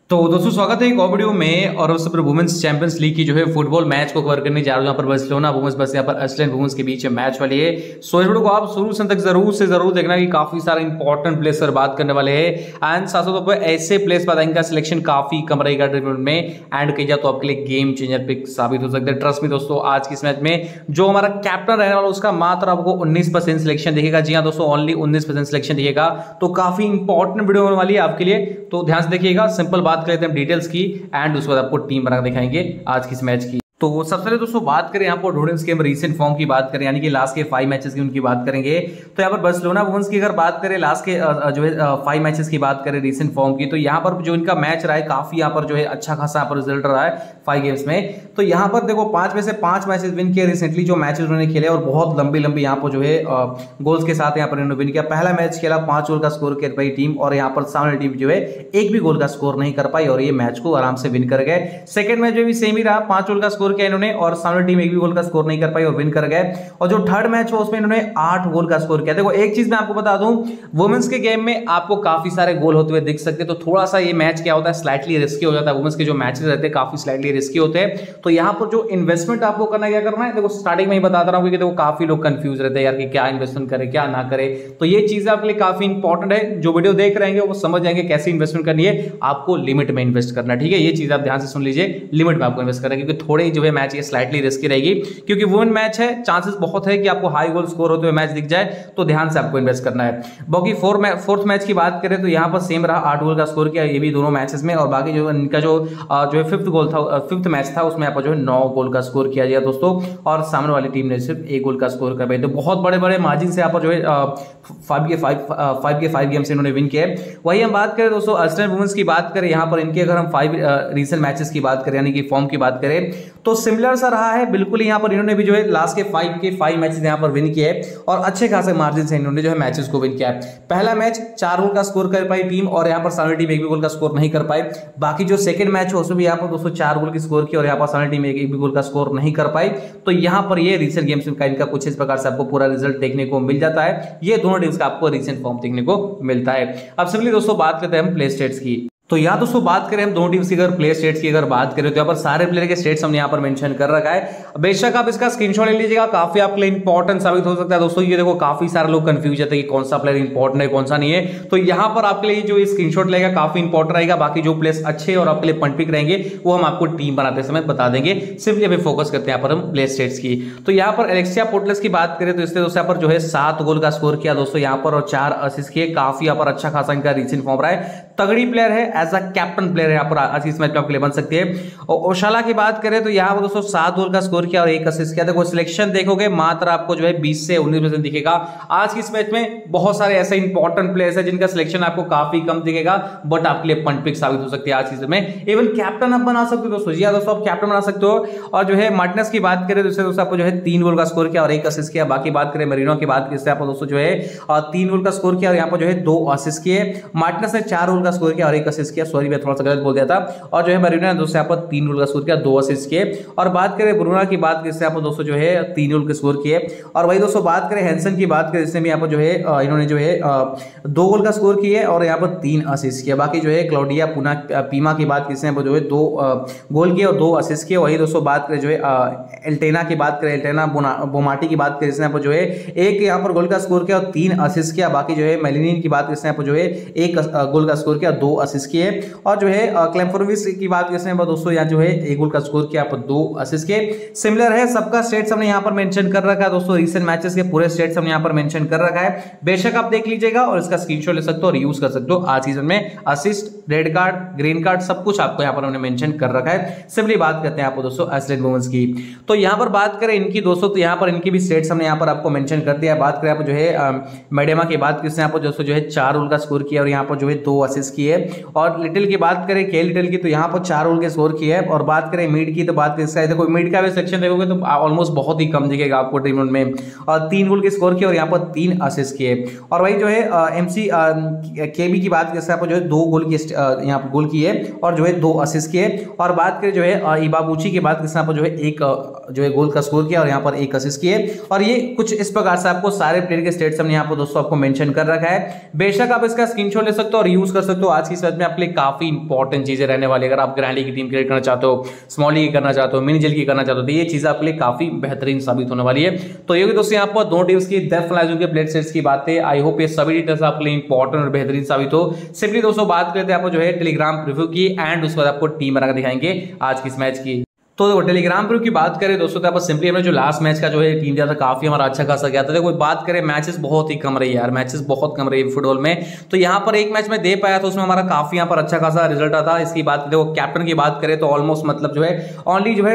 तो दोस्तों स्वागत है एक और वीडियो में और उससे पर वुमेन्स चैंपियंस लीग की जो है फुटबॉल मैच को कवर करने जा रहा हूं। यहाँ पर बार्सिलोना वुमेन्स बस यहाँ पर आइसलैंड वुमेन्स के बीच मैच वाली है। सो इस वीडियो को आप शुरू से तक जरूर देखना कि काफी सारे इंपॉर्टेंट प्लेस पर बात करने वाले हैं एंड साथ साथ ऐसे प्लेस पर इनका सिलेक्शन काफी कम रहेगा टूर्नामेंट में एंड कही जाए तो आपके लिए गेम चेंजर पिक साबित हो सकता है। ट्रस्ट में दोस्तों आज की इस मैच में जो हमारा कैप्टन रहने वाला उसका मात्र आपको 19% सिलेक्शन दिखेगा। जी हाँ दोस्तों, ओनली 19% सिलेक्शन दिखेगा। तो काफी इंपॉर्टेंट वीडियो होने वाली है आपके लिए, तो ध्यान से देखिएगा। सिंपल बात कर लेते हैं डिटेल्स की एंड उसके बाद आपको टीम बना दिखाएंगे आज की इस मैच की। तो सबसे पहले दोस्तों बात करें यहाँ पर रोडेंस के रीसेंट फॉर्म की बात करें, यानी कि लास्ट के 5 मैचेस की उनकी बात करेंगे। तो यहाँ पर बार्सिलोना वुमेन्स की अगर बात करें लास्ट के जो है 5 मैचेस की बात करें रीसेंट फॉर्म की, तो यहाँ पर जो इनका मैच रहा है काफी यहाँ पर जो है अच्छा खासा यहाँ पर रिजल्ट रहा है 5 गेम्स में। तो यहाँ पर देखो 5 में से 5 मैचेस विन किए रिसेंटली जो मैचेस उन्होंने खेले और बहुत लंबी यहाँ पर जो है गोल्स के साथ यहाँ पर इन्होंने विन किया। पहला मैच खेला 5 गोल का स्कोर कर पाई टीम और यहाँ पर सामने टीम जो है एक भी गोल का स्कोर नहीं कर पाई और ये मैच को आराम से विन कर गए। सेकंड मैच भी सेम ही रहा, 5 गोल का स्कोर किया इन्होंने और सामने टीम एक भी गोल का स्कोर नहीं कर पाई और विन कर गए। और जो थर्ड मैच हुआ उसमें इन्होंने 8 गोल का स्कोर किया। देखो एक चीज मैं आपको बता दूं, वुमेन्स के गेम में आपको काफी सारे गोल होते हुए दिख सकते हैं, तो थोड़ा सा ये मैच क्या होता है स्लाइटली रिस्की हो जाता है। वुमेन्स के जो मैचेस रहते हैं काफी स्लाइटली रिस्की होते हैं। तो यहाँ पर जो इन्वेस्टमेंट आपको क्या करना है, देखो स्टार्टिंग में ही बताता रहा हूँ कि देखो काफी लोग कंफ्यूज रहते हैं यार कि क्या इन्वेस्टमेंट करे क्या ना करे। तो ये चीज आपके लिए काफी इंपॉर्टेंट है, जो वीडियो देख रहे हैं वो समझ जाएंगे कैसे इन्वेस्टमेंट करनी है। आपको लिमिट में इन्वेस्ट करना, ठीक है। ये चीज आप ध्यान से सुन लीजिए, लिमिट में आपको इन्वेस्ट करना है, क्योंकि थोड़े जो है मैच ये स्लाइटली रिस्की रहेगी, क्योंकि वुमेन मैच है, चांसेस बहुत है कि आपको हाई गोल स्कोर होते हुए मैच दिख जाए, तो ध्यान से आपको इन्वेस्ट करना है। बाकी फोर्थ मैच की बात करें तो यहां पर सेम रहा, 8 गोल का स्कोर किया ये भी दोनों मैचेस में। और बाकी जो इनका जो है फिफ्थ मैच था उसमें यहाँ पर जो है 9 गोल का स्कोर किया गया दोस्तों, और सामने वाली टीम ने सिर्फ 1 गोल का स्कोर कर पाई। तो बहुत बड़े मार्जिन से यहाँ पर जो है 5 के 5 गेम से इन्होंने विन किया। वही हम बात करें दोस्तों आइसलैंड वुमेन्स की बात करें, यहाँ पर इनके अगर हम 5 रीसेंट मैचेस की बात करें यानी कि फॉर्म की बात करें तो सिमिलर सा रहा है बिल्कुल। यहाँ पर इन्होंने भी जो है लास्ट के 5 मैचेस यहाँ पर विन किए और अच्छे खासे मार्जिन से इन्होंने जो है मैचेस को विन किया। पहला मैच 4 गोल का स्कोर कर पाई टीम और यहाँ पर सामने टीम एक भी गोल का स्कोर नहीं कर पाई। बाकी जो सेकंड मैच है उसमें भी यहाँ पर दोस्तों 4 गोल की स्कोर की और यहाँ पर सामने टीम एक भी गोल का स्कोर नहीं कर पाई। तो यहाँ पर ये रीसेंट गेम्स का इनका कुछ इस प्रकार से आपको पूरा रिजल्ट देखने को मिल जाता है। ये दोनों टीम्स का आपको रीसेंट फॉर्म देखने को मिलता है। अब सिंपली दोस्तों बात करते हैं हम प्ले स्टेट्स की। तो यहाँ दोस्तों बात करें हम दोनों टीम्स की अगर प्ले स्टेट्स की अगर बात करें तो यहाँ पर सारे प्लेयर के स्टेट्स हमने यहाँ पर मेंशन कर रखा है। बेशक आप इसका स्क्रीनशॉट ले लीजिएगा, काफी आपके लिए इंपॉर्टेंट साबित हो सकता है दोस्तों। ये देखो काफी सारे लोग कंफ्यूज जाते हैं कि कौन सा प्लेयर इंपॉर्टेंट है कौन सा नहीं है, तो यहाँ पर आपके लिए जो स्क्रीनशॉट लेगा काफी इंपॉर्टेंट रहेगा। बाकी जो प्लेयर्स अच्छे और आपके लिए पॉइंट पिक रहेंगे वो हम आपको टीम बनाते समय बता देंगे। सिंपली अभी फोकस करते हैं यहाँ पर हम प्ले स्टेट्स की। तो यहाँ पर एलेक्सिया पुटलेस की बात करें तो इसने दोस्तों यहाँ पर जो है 7 गोल का स्कोर किया दोस्तों यहाँ पर और 4 असिस्ट किए। काफी यहाँ पर अच्छा खासा इनका रीसेंट फॉर्म रहा है, तगड़ी प्लेयर है, एज अ कैप्टन प्लेयर यहाँ पर आज इस मैच में आपके लिए बन सकती है। और ओशाला की बात करें तो यहाँ पर दोस्तों 7 गोल का स्कोर किया और 1 असिस्ट किया। देखो सिलेक्शन देखोगे मात्र आपको जो है 20 से 19% दिखेगा। आज की इस मैच में बहुत सारे ऐसे इंपॉर्टेंट प्लेयर्स हैं जिनका सिलेक्शन आपको काफी कम दिखेगा, बट आपके लिए पॉइंट पिक साबित हो सकती है आज की में। इवन कैप्टन आप बना सकते हो दोस्तों, जी दोस्तों आप कैप्टन बना सकते हो। और जो है मार्टिनेस की बात करें तो दोस्तों आपको जो है 3 गोल का स्कोर किया और 1 असिस्ट किया। बाकी बात करें मरीनो की बात करें आपको दोस्तों जो है 3 गोल का स्कोर किया और यहाँ पर जो है 2 असिस्ट किए। मार्टिनेस ने 4 गोल का स्कोर किया और 1 असिस्ट किया, सॉरी मैं थोड़ा सा गलत बोल दिया था। और जो है मरीनो ने दोस्तों यहाँ पर 3 गोल का स्कोर किया, 2 असिस्ट किए। और बात करें ब्रूनो की बात करें यहाँ पर दोस्तों जो है 3 गोल के स्कोर किए। और वही दोस्तों बात करें हैंसन की बात करें, इसने भी यहाँ पर जो है इन्होंने जो है 2 गोल का स्कोर किए और यहाँ पर 3 असिस्ट किया। बाकी जो है क्लाउडिया पीमा की बात करें यहाँ पर जो है 2 गोल किए और 2 असिस्ट किए। वही दोस्तों बात करें जो है एल्टेना की बात करें, एल्टेना बोमाटी की बात करें, इसने यहाँ पर जो है 1 यहाँ पर गोल का स्कोर किया और 3 असिस्ट किया। बाकी जो है मेलिनिन की बात करें यहाँ पर जो है 1 गोल का स्कोर किया, 2 असिस्ट किए। और जो है क्लेम्फोर्विस की बात करें दोस्तों यहाँ जो है 1 गोल का स्कोर किया, यहाँ पर 2 असिस्ट किए। सिमिलर है, सबका स्टेट्स हमने यहाँ पर मेंशन कर रखा है दोस्तों। रीसेंट मैचेस के पूरे स्टेट्स हमने यहाँ पर मेंशन कर रखा है, बेशक आप देख लीजिएगा और इसका स्क्रीनशॉट ले सकते हो और यूज कर सकते हो। आज सीजन में assist, red card, green card सब कुछ आपको यहाँ पर हमने मेंशन कर रखा है। सिंपली बात करते हैं आपको दोस्तों आइसलैंड वुमेन्स की। तो यहाँ पर बात करें इनकी दोस्तों, तो यहाँ पर इनकी भी स्टेट्स हमने यहाँ पर आपको मेंशन कर दिया है। बात करें आप जो है मेडेमा की बात करें यहाँ पर दोस्तों जो है 4 गोल का स्कोर किया और यहाँ पर जो है 2 असिस्ट किए। और लिटिल की बात करें के लिटिल की, तो यहाँ पर 4 गोल के स्कोर किए। और बात करें मीड की, तो बात करें देखो मीड का भी सेक्शन देखोगे तो ऑलमोस्ट बहुत ही कम दिखेगा आपको टीम में। और 3 गोल के स्कोर किए और यहाँ पर 3 असिस्ट किए। और वही जो है एमसी केबी की बात करें यहाँ पर जो है 2 गोल की यहाँ पर गोल किए और जो है 2 असिस्ट किए। और बात करें जो है इबाबूची की बात करें यहाँ पर जो है 1 जो है गोल का स्कोर किया और यहाँ पर 1 असिस्ट किए। और ये कुछ इस प्रकार से आपको सारे प्लेयर के स्टेट्स हमने यहाँ पर दोस्तों आपको मेंशन कर रखा है। बेशक आप इसका स्क्रीनशॉट ले सकते हो और यूज कर सकते हो आज की इस मैच में आपके लिए काफी इंपॉर्टेंट चीजें रहने वाली है। अगर आप ग्रैंड लीग की टीम क्रिएट करना चाहते हो, स्मॉल लीग करना चाहते हो, मिनी जेल की करना चाहते हो, तो ये चीज आपके लिए काफी बेहतरीन साबित होने वाली है। तो ये दोस्तों यहाँ पर दो टीम्स की डेप्थ एनालिसिस के प्लेयर सेट्स की बातें, आई होप ये सभी डिटेल्स आपके लिए इंपॉर्टेंट और बेहतरीन साबित हो। सिंपली दोस्तों बात करते हैं आपको जो है टेलीग्राम प्रीव्यू की एंड उसके बाद आपको टीम बनाकर दिखाएंगे आज की इस मैच की। तो देखो टेलीग्राम पर की बात करें दोस्तों, तो आप सिंपली हमने जो लास्ट मैच का जो है टीम दिया था काफी हमारा अच्छा खासा गया था। देखो बात करें मैचेस बहुत ही कम रही यार, मैचेस बहुत कम रही फुटबॉल में। तो यहाँ पर एक मैच में दे पाया तो उसमें हमारा काफी यहाँ पर अच्छा खासा रिजल्ट आता। इसकी बात देखो कैप्टन की बात करें तो ऑलमोस्ट मतलब जो है ओनली जो है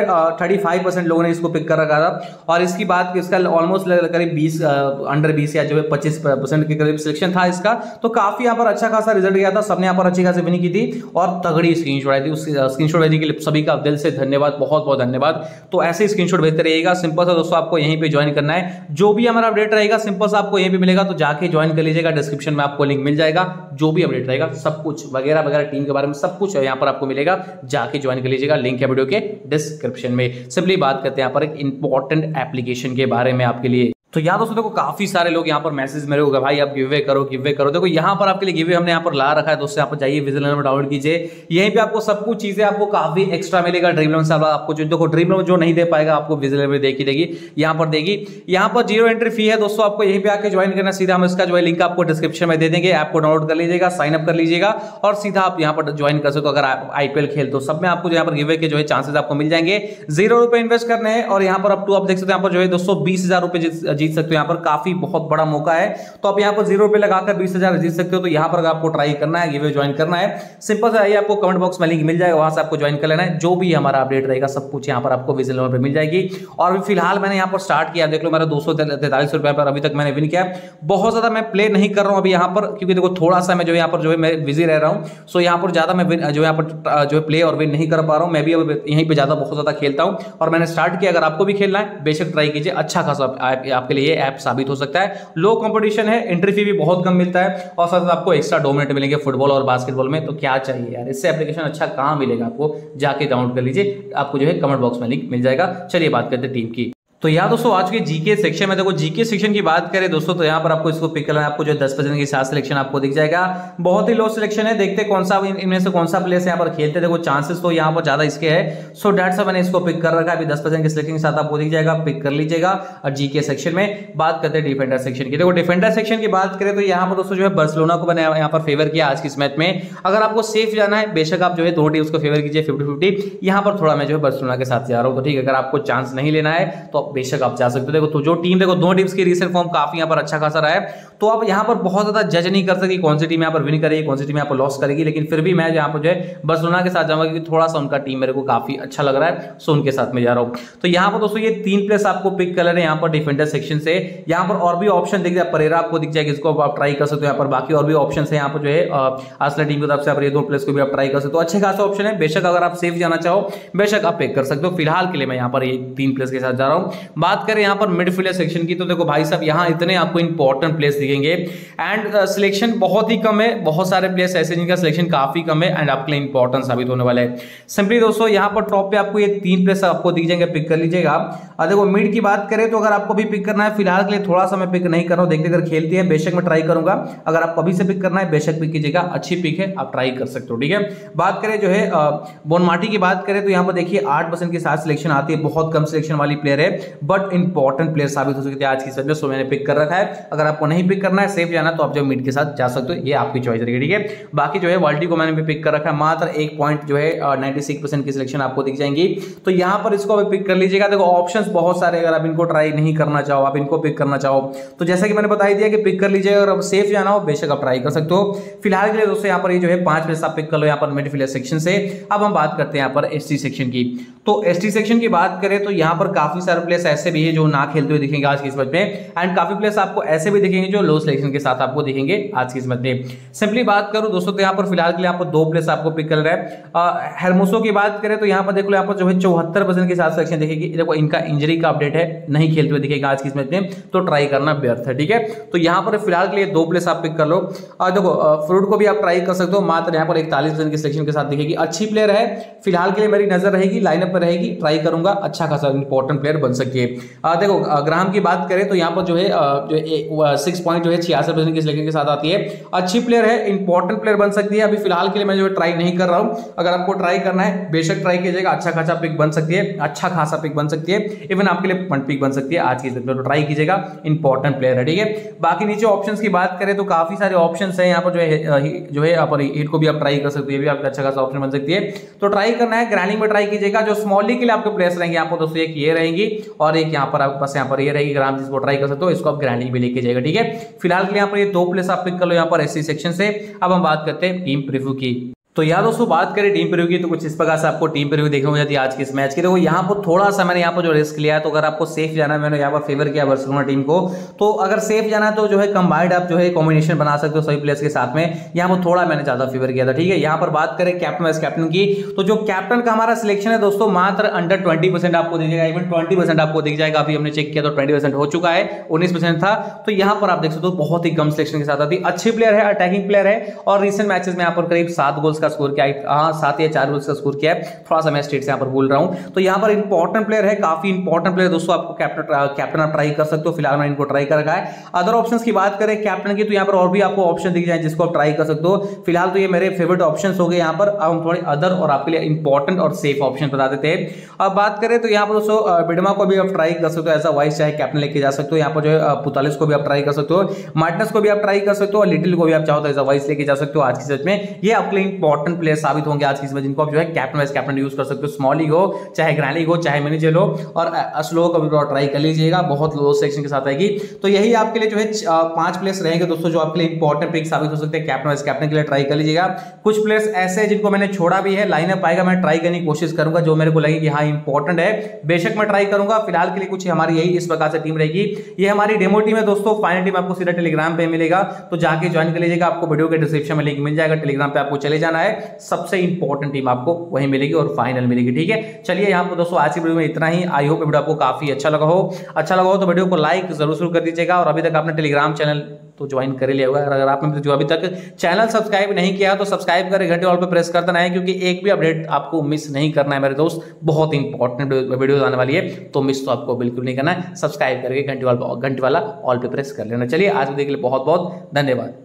35% लोगों ने इसको पिक कर रखा था। और इसकी बात इसका ऑलमोस्ट करीब 20 अंडर 20 या जो है 25% के करीब सिलेक्शन था इसका। तो काफी यहाँ पर अच्छा खासा रिजल्ट गया था, सबने यहाँ पर अच्छी खासी विनिंग की थी और तगड़ी स्क्रीनशॉट आई थी। उस स्क्रीनशॉट भेजने के लिए सभी का दिल से धन्यवाद, बहुत बहुत धन्यवाद। तो ऐसे ही स्क्रीनशॉट भेजते रहिएगा। सिंपल सा दोस्तों आपको यहीं पे ज्वाइन करना है, जो भी हमारा अपडेट रहेगा सिंपल सा आपको यहीं पे मिलेगा। तो जाके ज्वाइन कर लीजिएगा, डिस्क्रिप्शन में आपको लिंक मिल जाएगा। जो भी अपडेट रहेगा सब कुछ वगैरह वगैरह टीम के बारे में सब कुछ यहाँ पर आपको मिलेगा, जाके ज्वाइन कर लीजिएगा। लिंक है वीडियो के डिस्क्रिप्शन में। सिंपली बात करते हैं यहाँ पर एक इंपॉर्टेंट एप्लीकेशन के बारे में आपके लिए। तो यार दोस्तों देखो काफी सारे लोग यहाँ पर मैसेज मेरे को भाई आप गिव अवे करो। देखो यहाँ पर आपके लिए गिव अवे हमने यहाँ पर ला रखा है दोस्तों। यहाँ पर जाइए विजिल में डाउनलोड कीजिए, यहीं पे आपको सब कुछ चीजें आपको काफी एक्स्ट्रा मिलेगा। ड्रीम इलेवन से आपको जो देखो ड्रीम इलेवन जो नहीं दे पाएगा आपको विजिल में देगी यहाँ पर देगी। यहाँ पर 0 एंट्री फी है दोस्तों, आपको यहीं पे आके ज्वाइन करना सीधा। हम इसका जो है लिंक आपको डिस्क्रिप्शन में दे देंगे, ऐप को डाउनलोड कर लीजिएगा, साइन अप कर लीजिएगा और सीधा आप यहाँ पर ज्वाइन कर सकते हो। अगर आप IPL खेलते हो सब में आपको यहाँ पर गिव अवे के जो है चांसेस आपको मिल जाएंगे। 0 रुपए इन्वेस्ट करने हैं और यहाँ पर अप टू आप देख सकते हो यहाँ पर जो है दोस्तों 20,000 रुपए जीत सकते हो। यहाँ पर काफी बहुत बड़ा मौका है। तो आप यहाँ पर 0 रुपए लगाकर 20,000 जीत सकते हो। तो यहाँ पर आपको ट्राई करना है, गिव अवे ज्वाइन करना है। सिंपल से आइए, आपको कमेंट बॉक्स में लिंक मिल जाएगा, वहां से आपको ज्वाइन कर लेना है। जो भी हमारा अपडेट रहेगा सब कुछ यहाँ पर आपको विजिल पर मिल जाएगी। और फिलहाल मैंने यहाँ पर स्टार्ट किया, देख लो मेरा 243 रुपए पर अभी तक मैंने विन किया। बहुत ज्यादा मैं प्ले नहीं कर रहा हूँ अभी यहाँ पर, क्योंकि देखो थोड़ा सा मैं जो यहाँ पर जो है मैं बिजी रह रहा हूँ। सो यहाँ पर ज्यादा मैं जो यहाँ पर जो है प्ले और विन नहीं कर पा रहा हूँ। मैं भी अब यहीं पे ज्यादा बहुत ज्यादा खेलता हूँ और मैंने स्टार्ट किया। अगर आपको भी खेलना है बेशक ट्राई कीजिए, अच्छा खासा आपके लिए ऐप साबित हो सकता है। लो कंपटीशन है, एंट्री फी भी बहुत कम मिलता है और साथ आपको एक्स्ट्रा डोमिनेट मिलेंगे फुटबॉल और बास्केटबॉल में। तो क्या चाहिए यार, इससे एप्लीकेशन अच्छा कहां मिलेगा आपको, जाके डाउनलोड कर लीजिए। आपको जो है कमेंट बॉक्स में लिंक मिल जाएगा। चलिए बात करते हैं टीम की। तो यार दोस्तों आज के जीके सेक्शन में देखो, जीके सेक्शन की बात करें दोस्तों तो यहाँ पर आपको इसको पिक करना है। आपको जो 10% के साथ सिलेक्शन आपको दिख जाएगा, बहुत ही लो सिलेक्शन है। देखते कौन सा इनमें से कौन सा प्लेयर यहाँ पर खेलते। देखो चांसेस तो यहाँ पर ज्यादा इसके है, सो डेट्स मैंने इसको पिक कर रखा है। अभी 10% के सिलेक्शन के साथ आपको दिख जाएगा, पिक कर लीजिएगा। और जीके सेक्शन में बात करते हैं डिफेंडर सेक्शन की। देखो डिफेंडर सेक्शन की बात करें तो यहाँ पर दोस्तों जो है बार्सिलोना को मैंने यहाँ पर फेवर किया आज की इस मैच में। अगर आपको सेफ जाना है बेशक आप जो है दोनों टीम्स को फेवर कीजिए 50-50। यहाँ पर थोड़ा मैं जो है बार्सिलोना के साथ जा रहा हूँ, तो ठीक है। अगर आपको चांस नहीं लेना है तो बेशक आप जा सकते हो। देखो तो जो टीम देखो दो टीम्स की रीसेंट फॉर्म काफी यहाँ पर अच्छा खासा रहा है। तो आप यहाँ पर बहुत ज्यादा जज नहीं कर सकते कौन सी टीम यहाँ पर विन करेगी, कौन सी टीम यहाँ पर लॉस करेगी। लेकिन फिर भी मैं यहाँ पर जो है बार्सिलोना के साथ जाऊंगा, क्योंकि थोड़ा सा उनका टीम मेरे को काफी अच्छा लग रहा है, सो उनके साथ में जा रहा हूँ। तो यहाँ पर दोस्तों ये 3 प्लेस आपको पिक कर लेना है यहाँ पर डिफेंडर सेक्शन से। यहाँ पर और भी ऑप्शन दिख जाए, परेरा आपको दिख जाएगा, इसको आप ट्राई कर सकते हो। यहाँ पर बाकी और भी ऑप्शन है यहाँ पर जो है आर्सेनल टीम की तरफ से आप ये 2 प्लेस को भी आप ट्राई कर सकते हो। अच्छे खासा ऑप्शन है, बेशक अगर आप सेफ जाना चाहो बेशक आप पिक कर सकते हो। फिलहाल के लिए मैं यहाँ पर ये 3 प्लेस के साथ जा रहा हूँ। बात करें यहाँ पर मिडफील्डर सेक्शन की, तो देखो भाई साहब यहाँ इतने आपको इंपॉर्टेंट प्लेस दिखेंगे एंड सिलेक्शन बहुत ही कम है। बहुत सारे प्लेस ऐसे जिनका सिलेक्शन काफी कम है एंड आपके लिए इंपॉर्टेंट साबित होने वाला है। सिंपली दोस्तों यहाँ पर टॉप पे आपको ये 3 प्लेस आपको दिख जाएंगे, पिक कर लीजिएगा। और देखो मिड की बात करें तो अगर आपको भी पिक करना है, फिलहाल के लिए थोड़ा सा मैं पिक नहीं कर रहा हूँ, देखते अगर खेलती है बेशक मैं ट्राई करूंगा। अगर आपको अभी से पिक करना है बेशक पिक कीजिएगा, अच्छी पिक है, आप ट्राई कर सकते हो, ठीक है। बात करें जो है बोनमाटी की बात करें तो यहाँ पर देखिए 8% के साथ सिलेक्शन आती है, बहुत कम सिलेक्शन वाली प्लेयर है बट इंपॉर्टेंट प्लेयर साबित हो सकती है आज की सच में। सो मैंने पिक कर रखा है। अगर आपको नहीं पिक करना है सेफ जाना तो आप जो मिड के साथ जा सकते हो, ये आपकी चॉइस रहेगी, ठीक है। बाकी जो है वाल्टी को मैंने भी पिक कर रखा है, मात्र 1 पॉइंट जो है 96% की सिलेक्शन आपको दिख जाएंगी। तो यहाँ पर इसको भी पिक कर लीजिएगा। देखो ऑप्शंस बहुत सारे, अगर आप इनको ट्राई नहीं करना चाहो, आप इनको पिक करना चाहो तो जैसा कि मैंने बता दिया कि पिक कर लीजिएगा। और अब सेफ जाना हो बेशक आप ट्राई कर सकते हो। फिलहाल के लिए दोस्तों यहाँ पर ये जो है 5 प्लेस आप पिक कर लो यहाँ पर मिडफील्डर सेक्शन से। अब हम बात करते हैं यहाँ पर एसटी सेक्शन की। तो एसटी सेक्शन की बात करें तो यहाँ पर काफी सारे प्लेस ऐसे भी है जो ना खेलते हुए दिखेंगे आज की इस मैच में, एंड काफी प्लेस आपको ऐसे भी दिखेंगे जो लो सिलेक्शन के साथ आपको दिखेंगे आज की इस मैच में। सिंपली बात करूं दोस्तों तो यहाँ पर फिलहाल के लिए यहाँ पर 2 प्लेस आपको पिक कर रहा है। हेरमोसो की बात करें तो यहाँ पर देख लो यहाँ पर जो है 74% के साथ सिलेक्शन दिखेगी। देखो इनका इंजरी का अपडेट है, नहीं खेलते हुए दिखेगा आज की इस मैच में, तो ट्राई करना व्यर्थ है, ठीक है। तो यहाँ पर फिलहाल के लिए 2 प्लेस आप पिक कर लो। और देखो फ्रूट को भी आप ट्राई कर सकते हो, मात्र यहाँ पर 41% के सिलेक्शन के साथ दिखेगी। अच्छी प्लेयर है, फिलहाल के लिए मेरी नजर रहेगी, लाइनअप पर रहेगी, ट्राई करूंगा, अच्छा खासा इंपॉर्टेंट प्लेयर बन सकती सकती है। देखो ग्राहम की बात करें तो यहाँ पर जो है 6 पॉइंट जो है 66% की सिलेक्शन के साथ आती है। अच्छी प्लेयर है, इंपॉर्टेंट प्लेयर बन सकती है। अभी फिलहाल के लिए मैं जो ट्राई नहीं कर रहा हूँ, अगर आपको ट्राई करना है बेशक ट्राई कीजिएगा, अच्छा खासा पिक बन सकती है, अच्छा खासा पिक बन सकती है, इवन आपके लिए पॉइंट पिक बन सकती है आज की तो ट्राई कीजिएगा, इंपॉर्टेंट प्लेयर है, ठीक है। बाकी नीचे ऑप्शंस की बात करें तो काफी सारे ऑप्शंस हैं यहाँ पर जो है आप हिट को भी आप ट्राई कर सकते हो, ये भी आपका अच्छा खासा ऑप्शन बन सकती है। तो ट्राई करना है, ग्रैंड लीग में ट्राई कीजिएगा। जो स्मॉल लीग के लिए आपके प्लेयर्स रहेंगे यहाँ पर दोस्तों एक ये रहेंगी और एक यहाँ पर आपके पास यहाँ पर ये रहेगी ग्राम, जिसको ट्राई कर सकते हो, इसको आप ग्रैंड लीग में लेके जाएगा, ठीक है। फिलहाल के लिए यहाँ पर ये 2 प्लेयर्स आप पिक कर लो यहाँ पर एससी सेक्शन से। अब हम बात करते हैं टीम प्रीव्यू की। तो यार दोस्तों बात करें टीम प्रीव्यू की तो कुछ इस प्रकार से आपको टीम प्रीव्यू देखने को जाती है आज के इस मैच की। देखो यहाँ पर थोड़ा सा मैंने यहाँ पर जो रिस्क लिया है, तो अगर आपको सेफ जाना है, मैंने यहाँ पर फेवर किया बार्सिलोना टीम को, तो अगर सेफ जाना है तो जो है कंबाइंड आप जो है कॉम्बिनेशन बना सकते हो सभी प्लेयर्स के साथ में। यहाँ पर थोड़ा मैंने ज्यादा फेवर किया था, ठीक है। यहाँ पर बात करें कैप्टन वाइस कैप्टन की, तो जो कैप्टन का हमारा सिलेक्शन है दोस्तों मात्र अंडर 20% आपको दिख जाएगा, इवन 20% आपको दिख जाएगा। अभी हमने चेक किया तो 20% हो चुका है, 19% था। तो यहाँ पर आप देख सकते हो बहुत ही कम सिलेक्शन के साथ आती है। अच्छी प्लेयर है, अटैकिंग प्लेयर है और रिसेंट मैचेस में यहाँ पर करीब 7 गोल्स का स्कोर किया, 7 या 4 गोल्स का स्कोर किया है। थोड़ा सा मैं स्टेट से यहाँ पर बोल रहा हूं। तो यहाँ पर इंपॉर्टेंट प्लेयर है, काफी इंपॉर्टेंट प्लेयर दोस्तों, आपको कैप्टन आप ट्राई कर सकते हो। फिलहाल मैंने इनको ट्राई कर रखा है। अदर ऑप्शंस की बात करें कैप्टन की, तो यहाँ पर और भी आपको ऑप्शन दिख जाए जिसको आप ट्राई कर सकते हो। फिलहाल तो ये मेरे फेवरेट ऑप्शंस हो गए यहाँ पर। अब हम थोड़े अदर और आपके लिए इंपॉर्टेंट और सेफ ऑप्शन बता देते हैं। अब बात करें तो यहाँ पर दोस्तों बिडमा को भी आप ट्राई कर सकते हो, ऐसा वाइस चाहे कैप्टन लेके जा सकते हो। यहाँ पर जो है पुतालिस को भी आप ट्राई कर सकते हो, मार्टिनेस को भी आप ट्राई कर सकते हो और लिटिल को भी आप चाहो तो ऐसा वाइस लेके जा सकते हो। आज की सच में ये आपके लिए इंपॉर्टेंट प्लेयर साबित होंगे आज की इसमें, जिनको आप जो है कैप्टन वाइस कैप्टन यूज कर सकते हो। स्मॉल लीग हो चाहे ग्रैंड लीग हो चाहे मिनी जेल हो, और अस्लो को भी ट्राई कर लीजिएगा, बहुत लो सेक्शन के साथ आएगी। तो यही आपके लिए जो है 5 प्लेयर्स रहेंगे दोस्तों जो आपके लिए इंपॉर्टेंट पिक साबित हो सकते हैं। कैप्टन वाइस कैप्टन के लिए ट्राई कर लीजिएगा। कुछ प्लेयर्स ऐसे हैं जिनको मैंने छोड़ा भी है, लाइनअप आएगा मैं ट्राई करने की कोशिश करूंगा, जो मेरे को लगे कि हाँ इंपॉर्टेंट है बेशक मैं ट्राई करूंगा। फिलहाल के लिए कुछ हमारी यही इस प्रकार से टीम रहेगी। ये हमारी डेमो टीम है दोस्तों, फाइनल टीम आपको सीधा टेलीग्राम पे मिलेगा, तो जाके ज्वाइन कर लीजिएगा। आपको वीडियो के डिस्क्रिप्शन में लिंक मिल जाएगा, टेलीग्राम पे आपको चले जाना है, सबसे इंपॉर्टेंट टीम आपको वही मिलेगी और फाइनल मिलेगी, ठीक है। चलिए यहाँ पर दोस्तों आज की वीडियो में इतना ही। आई होप वीडियो आपको काफी अच्छा लगा हो तो वीडियो को लाइक जरूर कर दीजिएगा। और अभी तक आपने टेलीग्राम चैनल तो ज्वाइन कर लिया होगा, अगर आपने जो अभी तक चैनल सब्सक्राइब नहीं किया तो सब्सक्राइब करके घंटे वाले पे प्रेस कर देना है, क्योंकि एक भी अपडेट आपको मिस नहीं करना है मेरे दोस्त। बहुत इंपॉर्टेंट वीडियोस आने वाली है, तो मिस तो आपको बिल्कुल नहीं करना है। सब्सक्राइब करके घंटे वाला ऑल पे प्रेस कर लेना। चलिए आज वीडियो के लिए बहुत बहुत धन्यवाद।